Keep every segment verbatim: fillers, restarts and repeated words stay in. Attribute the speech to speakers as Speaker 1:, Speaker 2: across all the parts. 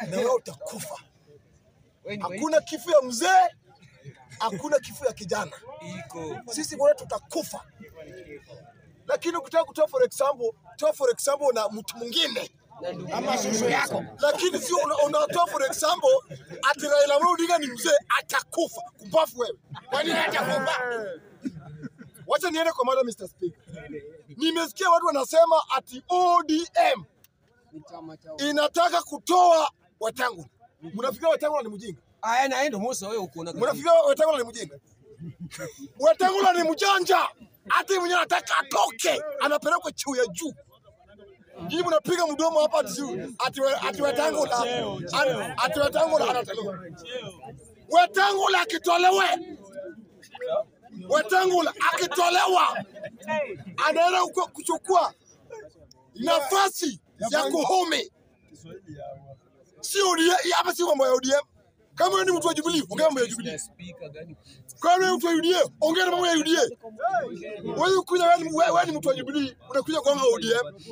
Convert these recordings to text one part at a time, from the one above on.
Speaker 1: na wewe utakufa. Hakuna kifo ya mzee, hakuna kifo ya kijana. Sisi wote tutakufa. Lakini ukitaka kutoa for example, toa for example na mtu mwingine ama shushu yako. Lakini sio unatoa for example ati Raila Amolo Odinga ni mzee atakufa. Kumbafu wewe. Kwa nini atakufa? Wacha niende kwa mada mister Speaker. Nimesikia watu wanasema ati O D M inataka kutoa Wetangula. Mnafikiri Wetangula ni mjinga?
Speaker 2: Aya na endo Musa wewe uko na.
Speaker 1: Mnafikiri Wetangula ni mjinga? Wetangula ni mjanja. Hata mwenye anataka atoke, anapelekwa cheo ya juu. Hii mnapiga mdomo hapa ati ati ati Wetangula ati Wetangula anatolewa. Wetangula akitolewe. Wetangula akitolewa anaenda kuchukua nafasi ya Koome. Sio hapa, si mambo ya O D M. Kama wewe ni mtu wa Jubilee, ongea mambo ya Jubilee. Kama wewe ni mtu wa U D A, ongea mambo ya U D A. Wewe ukuja wewe ni mtu wa Jubilee, unakuja kwa O D M.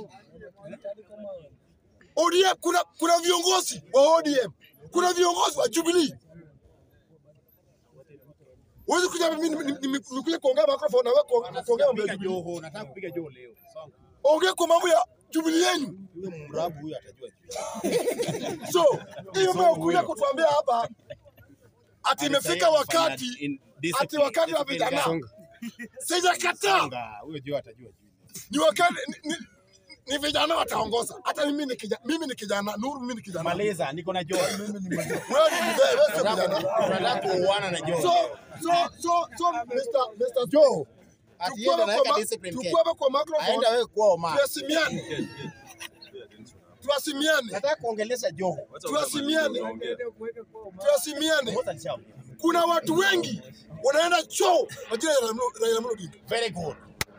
Speaker 1: O D M kuna kuna viongozi wa O D M. Kuna viongozi wa Jubilee. Wewe kuja mimi nimekuja kuongea microphone na wewe kuongea mambo ya Jubilee.
Speaker 3: Nataka kupiga joo leo.
Speaker 1: Ongea kwa mambo ya Jubilee yenu.
Speaker 3: Huyo mrabu huyo atajua.
Speaker 1: So, hiyo mbona kuja kutuambia hapa ati imefika wakati ati wakati wa vijana. Sijakataa.
Speaker 3: Huyo joo atajua.
Speaker 1: Ni wakati ni, ni vijana wataongoza. Hata mimi ni kijana, mimi ni kijana, Nuru mimi ni kijana.
Speaker 3: Maliza, niko na joo.
Speaker 1: Mimi ni mzee. Wewe ni mzee, wewe sio kijana.
Speaker 3: Unataka kuoana na joo.
Speaker 1: So, so, so, so Mister Mister Joe,
Speaker 3: atienda na weka discipline.
Speaker 1: Tukua kwa microphone.
Speaker 3: Aenda wewe kwa Omar.
Speaker 1: Tuasimiane. Tuasimiane.
Speaker 3: Nataka kuongelesha joo.
Speaker 1: Tuasimiane. Tuasimiane. Kuna watu wengi wanaenda choo na jina la Raila Amolo Odinga.
Speaker 3: Very good.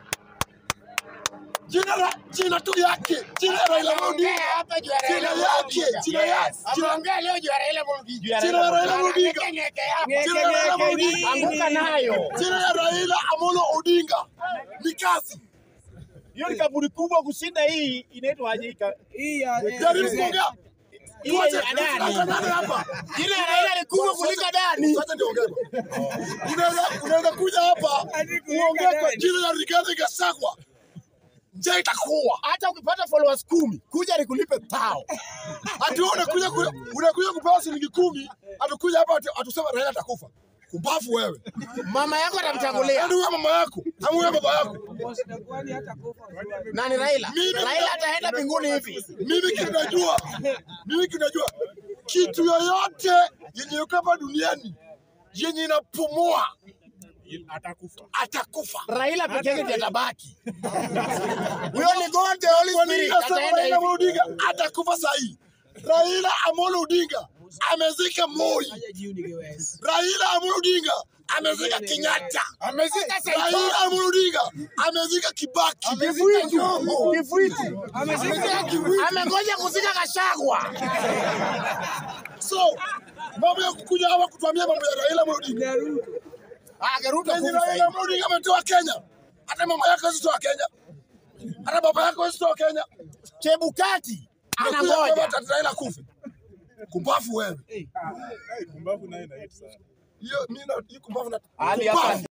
Speaker 1: Jina la jina tu yake, jina la Raila Amolo Odinga
Speaker 3: hapa juu ya
Speaker 1: Raila yake, jina yake.
Speaker 3: Tunaongea leo juu ya Raila Amolo Odinga.
Speaker 1: Jina la Raila Amolo Odinga. Jina la Raila Amolo Odinga.
Speaker 3: Anguka nayo.
Speaker 1: Jina la Raila Amolo Odinga. Ni kazi.
Speaker 3: Hiyo ni kaburi kubwa kushinda hii inaitwa aje
Speaker 2: Hii ya
Speaker 1: Jaribu kuongea.
Speaker 3: hii ya Dani.
Speaker 1: Hapa.
Speaker 3: Jina la Raila ni kubwa kuliko Dani.
Speaker 1: Sasa niongee. Unaweza unaweza kuja hapa uongee kwa jina la Rigathi Gachagua. Je, itakuwa
Speaker 3: hata ukipata followers kumi kuja nikulipe tao.
Speaker 1: Ati unakuja unakuja kupewa shilingi kumi, atakuja hapa atusema Raila atakufa. Kumbafu wewe.
Speaker 3: Mama yako atamtangulia.
Speaker 1: Nani wewe mama yako? Au wewe baba yako?
Speaker 3: Nani Raila? Raila ataenda mbinguni hivi.
Speaker 1: Mimi kinajua. Mimi kinajua kitu yoyote yenye yuko hapa duniani yenye inapumua
Speaker 3: atakufa.
Speaker 1: Atakufa.
Speaker 3: Raila pekee ndiye atabaki. Huyo ni God the Holy Spirit. Ataenda
Speaker 1: Raila Amolo Odinga atakufa sahi. Raila Amolo Odinga amezika Moi. Raila Amolo Odinga amezika Kenyatta.
Speaker 3: Amezika
Speaker 1: Raila Amolo Odinga amezika Kibaki.
Speaker 3: Kifuitu. Kifuitu. Amezika Kifuitu. Amengoja kuzika Gachagua.
Speaker 1: So, mambo ya kukuja hapa kutuambia mambo ya Raila Amolo Odinga.
Speaker 3: Ah, Garuta
Speaker 1: kufa. Raila Amolo Odinga ametoa Kenya. Hata mama yake hawezi Kenya. Hata baba yake hawezi Kenya.
Speaker 3: Chebukati anangoja
Speaker 1: Raila kufe. Kumbafu wewe.
Speaker 3: Kumbafu naye na hit sana.
Speaker 1: Hiyo mimi na kumbafu na.